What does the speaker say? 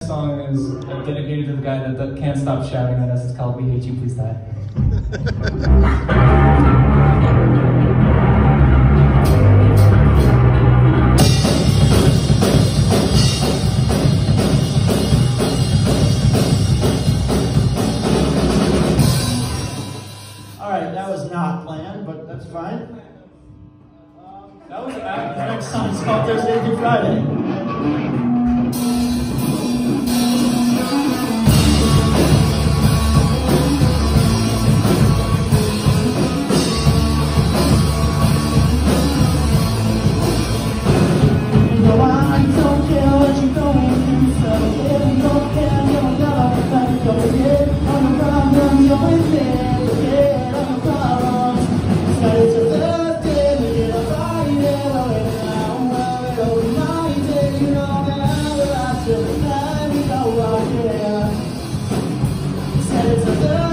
Song is dedicated to the guy that can't stop shouting at us. It's called We Hate You, Please Die. Alright, that was not planned, but that's fine. That was The next song is called Thursday Through Friday. Said it's a